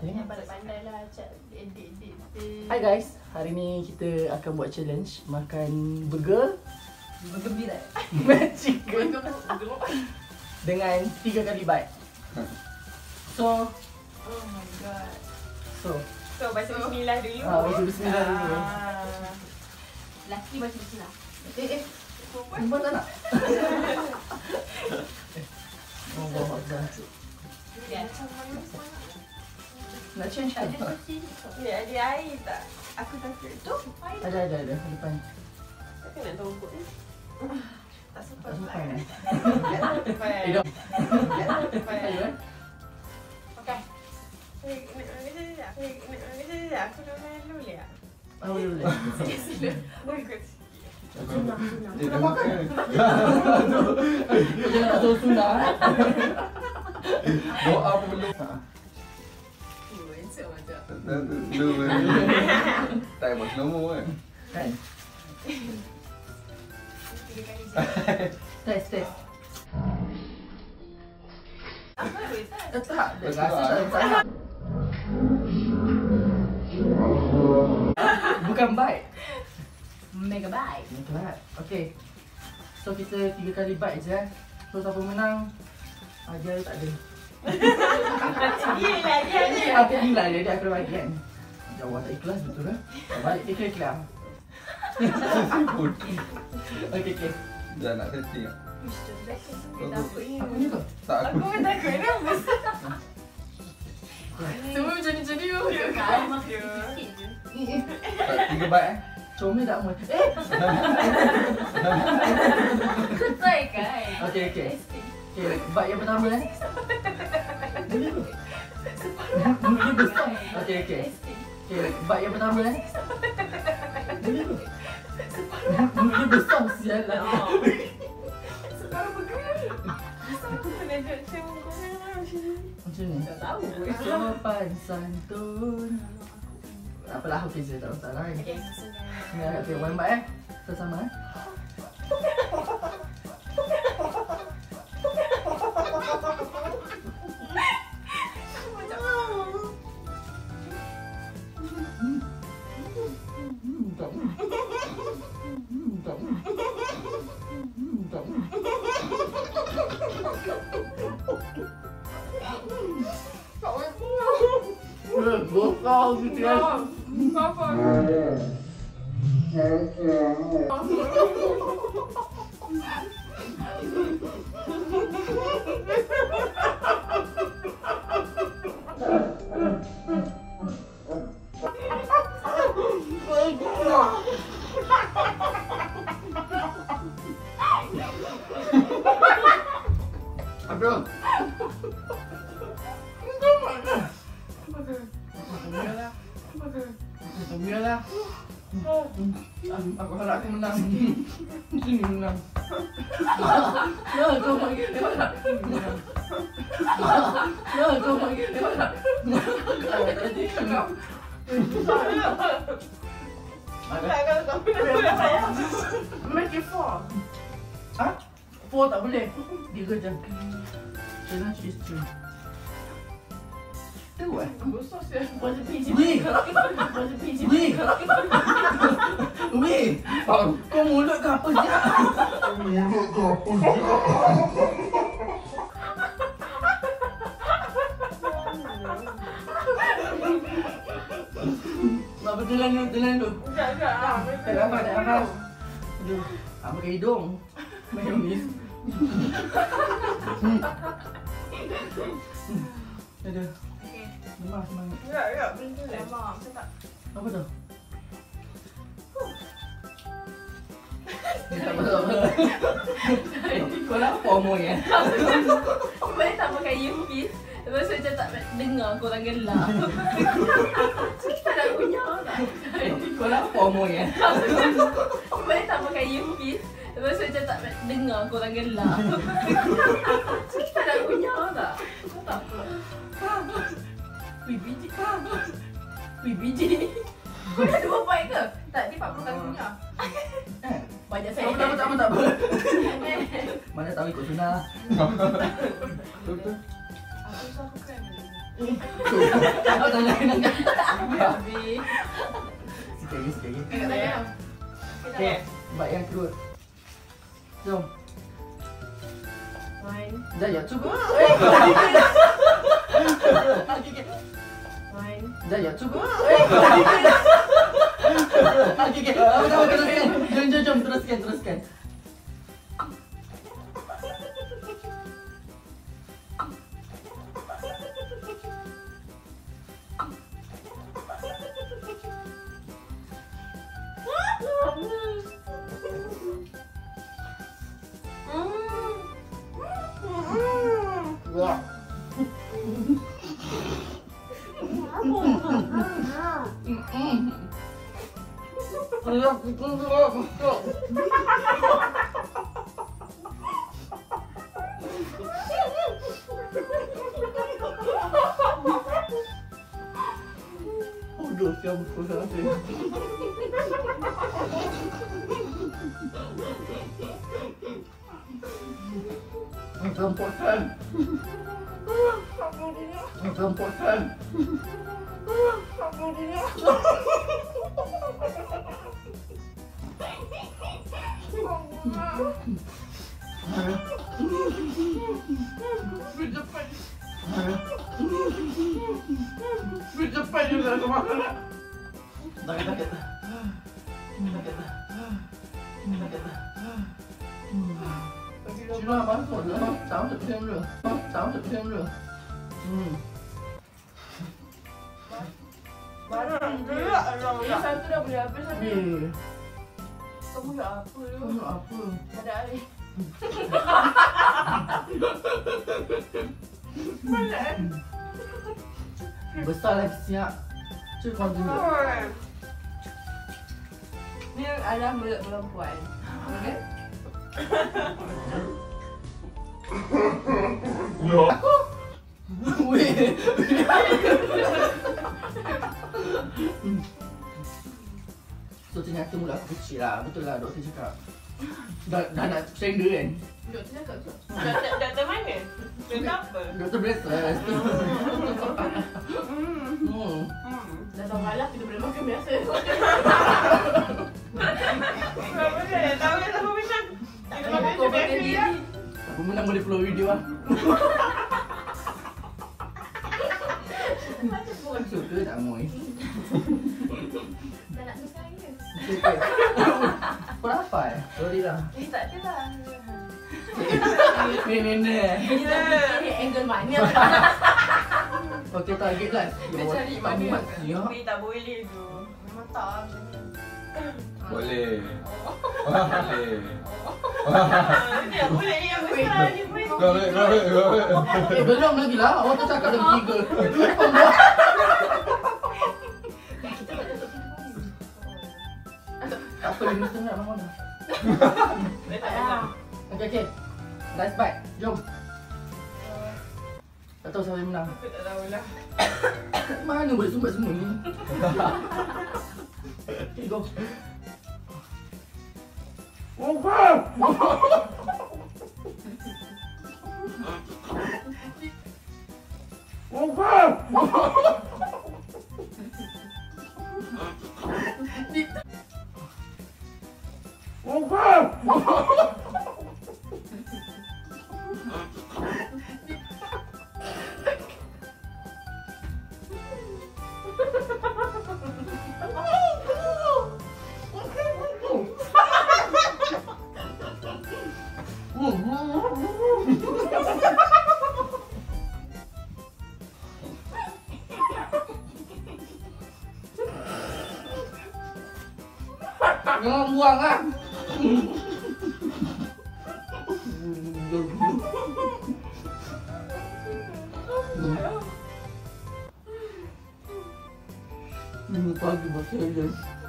Yang pandai-pandai lah edit. Hai guys, hari ni kita akan buat challenge makan burger Bergembira. mcdchicken dengan 3 kali bite. So, Oh my god. So baca bismillah dulu. baca bismillah dulu. Laki baca bismillah. Perempuan tak nak? Oh, bawa dah. Nak change kan? Ya, ada air tak? Aku takut. Tu, air tak? Ada depan. Takkan nak tongkok ni? Tak sempat. Tak sempat kan? Sempat. Hidup. Ayo kan? Okay. Aku dah malu lihat. Oh, boleh. Sunah. Dia dah makan. Jangan nak suruh sunah. Doa pun belum. Belum. Tak payah slow mo kan. Kan? 3 kali je. Test. Apa weh tak? Tak, dia rasa tak. Bukan bite. Megabyte. Betul. Okay. So kita 3 kali bite je. So siapa menang? Dia tak ada. Dia. Aku gila dia aku bagi kan. Jawab tak ikhlas betul kan? Balik dia ikhlas. Okay. Dah nak setting. Aku ni kau. Tak aku. Aku pun takut nervous. Semua macam ni. Kan? Tak 3 bite eh. Comel tak mau. Kau try kan? Okay. Bite yang pertama Mulut dia besar. Okay. Bite yang pertama Mulut dia besar sialan. Separuh bergerak. Aku pernah jod macam korang lah macam ni. Macam ni. Tak tahu. Sopan santun. Apalah okey je tak masalah kan. Okay. Okay, one bite sama Bokal gitu ya. Aduh. Biarlah. Aku harap aku menang. Sini menang. Ya, kau bagi mana? Ya, kau bagi mana? Tadi kau. Make it 4. Hah? 4 tak boleh. 3 je. Challenge is 3. Tu eh? Besar siapa? Buat PG. Weh, kau mulut ke apa je? Apa telan tu? Enggak. Tak apa. Aduh, apa ke hidung? Mayonis. Aduh. Semangat. Enggak. Betul lah. Mak, saya tak. Apa tu? Tak apa. Kau nak FOMO ya? Boleh tak pakai earpiece? Lepas tu macam tak dengar korang gelak. Tak nak kunyah tak? Kau nak FOMO ya? Boleh tak pakai earpiece? Lepas tu macam tak dengar korang gelak. Tak nak kunyah tak? Tak apa. Wih biji. Kau dah 2 point ke? Tak, dia 40 kali kunyah. Banyak saya. Tak apa. Mana tahu ikut sunnah. Betul. Aku kan. Aku tak nak. Habis. Sikit lagi. Tengok saya. Okay, bab yang kedua. Jom. One. Dah ya, cuba. One. Dah ya, cuba. Okay. Jom, teruskan. Wah. Udah siap betul saya. Rampokan. Berdepan juga kemana? Sakit. Cina masuk dah. Tahu tak macam dulu. Mana gerak orang ni. Satu dah boleh habis tadi. Kamu nak apa dulu? Ada air. Mana? Besar lagi siap. Cuba kau dulu. Ni adalah mulut perempuan. Okey? Aku? Weh. So ternyata mulut aku kecil lah. Betul lah doktor cakap. Dah nak stranger kan? Doktor cakap tu. Doktor mana? Doktor apa? Doktor breathless. Dah tahu malam kita boleh makan biasa. Kenapa dia? Tahu dia siapa menang? Kita makan Kau macam makan biasa diri. lah. Aku menang boleh follow video lah. Suka tak Moy? Dah nak selesai ke? Suka. Kau dah hafal? Sorry lah. Tak ada lah. Nenek. Ini angle mana? Okay, target lah. Dia cari mana? Ya. Tapi tak boleh tu. Memang tak macam ni. Boleh. Dia boleh ni yang besar ni pun. Go. Belum lagi lah. Awak tak cakap lagi 3. Tak apa, 5 setengah memang dah. Okay. Last bite. Jom. Tak tahu siapa yang menang. Aku tak tahulah. Mana boleh sumbat semua ni? Okay, go. Jangan buang lah. Minggu pagi masih aja.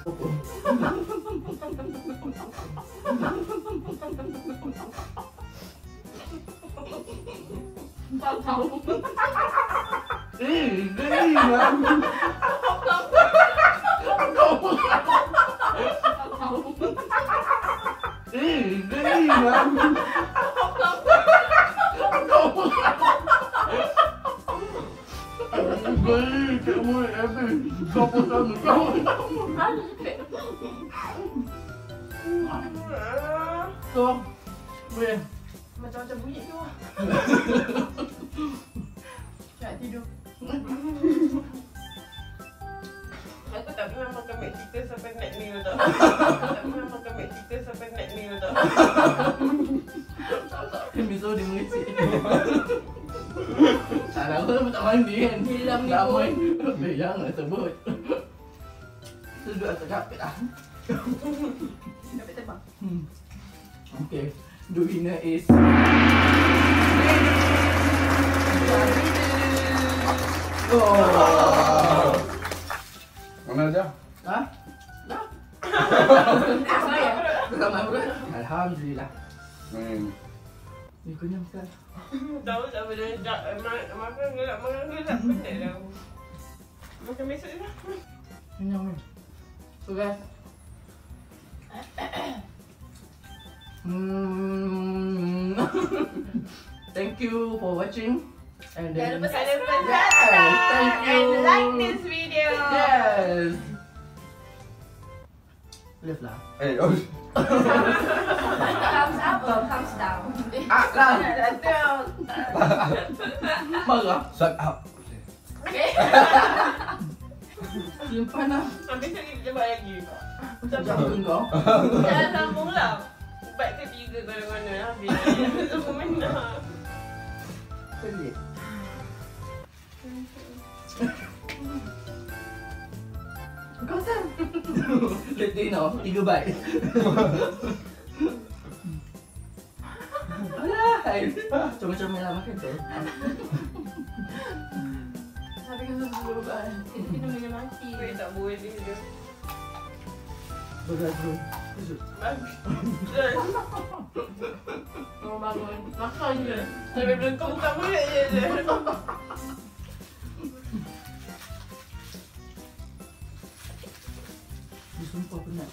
Tak tahu. Geli lah. Geli lah. Beli cik murid habis. Kau pun sama. Ada cepet. So, boleh. Macam-macam bunyi tu. Nak tidur. Aku tak pernah makan McDchicken sampai night meal tau. Tak pernah makan McDchicken sampai night meal tau. Episode dia mengecik. Tak tahu lah tak mandi kan. Hilang ni Tak pun. main. Jangan sebut. Sedut atas kapit lah. Dapat tebak. Okay. The winner is... Oh. Mana aja? Ha? Dah? Saya. Selamat bro. Alhamdulillah. Ni kenyang sekali. Tahu tak benda makan gelap penat dah. Makan besok je lah. Kenyang ni. So guys. Thank you for watching. And Jangan lupa Jangan lupa Yes, subscribe thank you. and like this video. Yes. Left lah. Oh. Thumbs up or thumbs down? Ah lah. Down. Marah. Shut up. Okay. Simpan lah. Habis tu kita buat lagi. Macam kau. Jangan sambung lah. Part ketiga kalau mana habis. Semua menang. Pelik. Kau san. Let me know. 3 bite. Alah. Comel-comel lah makan tu. Habis kan sebelum kita minum mati. Weh tak boleh dia. Berat bro. Bagus. Mau bangun. Makan je. Sampai belengkong buka mulut je. Dia sumpah penat.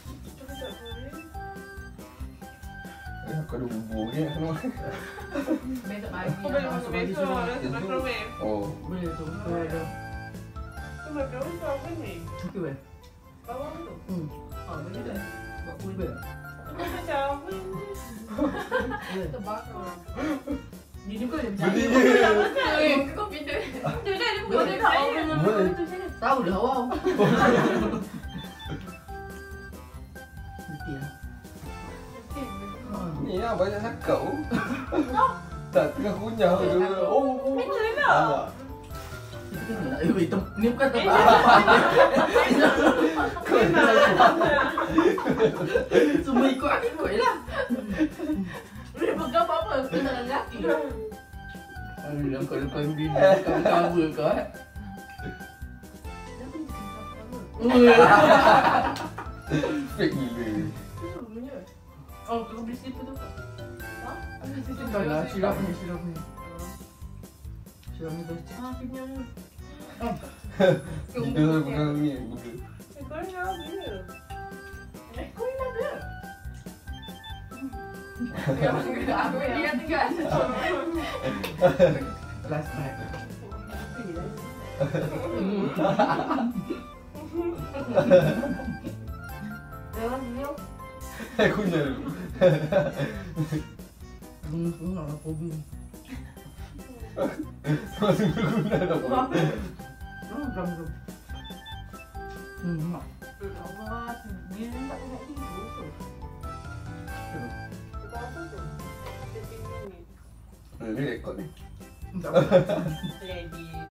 Aku ada bubur ni nak kena makan. Besok pagi. Aku boleh makan besok. Rasa makan weh. Oh. Boleh tu. Boleh tu. Tu makan besok apa ni? Okey weh. Bawang tu. Oh, boleh tu. Buat kuih weh. Tu macam apa ni? Terbakar. Ini pun dia Beli bercakap. je. Kau pindah. Tu dah dia Boleh tak tak? open nama Boleh. tu sana. Tahu dah wow. Nanti lah. Ni lah banyak cakap tu. Tak tengah kunyah tu. Oh. Betul tak? Ni bukan tempat. Semua ikut aku ikut je lah. Boleh pegang apa-apa. Kau tak ada lelaki. Alah kau bini kau cover kau eh. Fake gila. Oh, kau beli slipper tu tak? Ha? Kau lah sirap ni. Sirap ni best. Ah, kenyang. Kita pegang ni burger. Kau ni apa dia? Kau ni ada? Aku dia tinggal. Last night. Jangan dia. Kunyah dulu. Enggak lah problem. Masih berguna dah. Jom. Mak. Allah, dia tak nak tidur tu. Apa tu? 15 minit. Ni rekod ni. Tak apa. Lady.